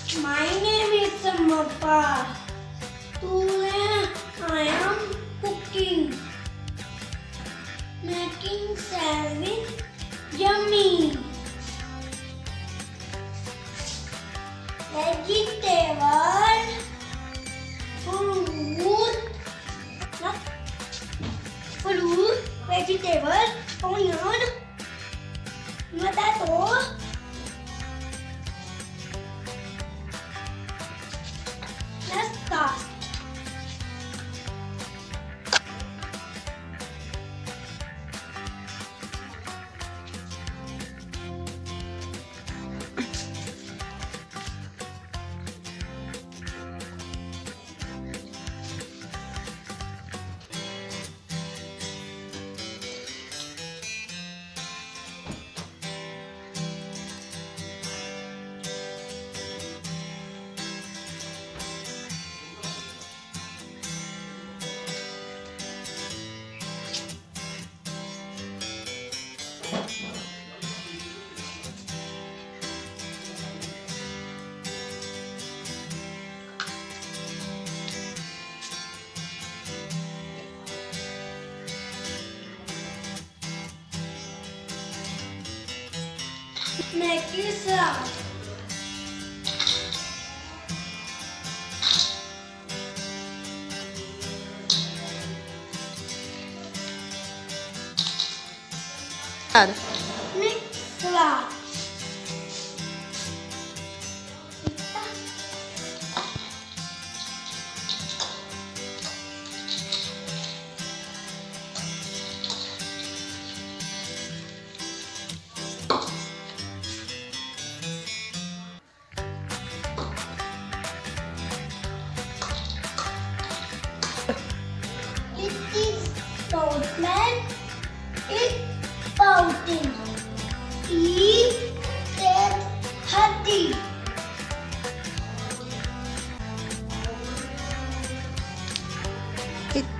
My name is Samappa. Today I am cooking. Making sandwich yummy. Vegetable, fruit, vegetable, onion, potato, let's start. Make you salad. Make salad. It is toastman. It's pouting. Eat that healthy. It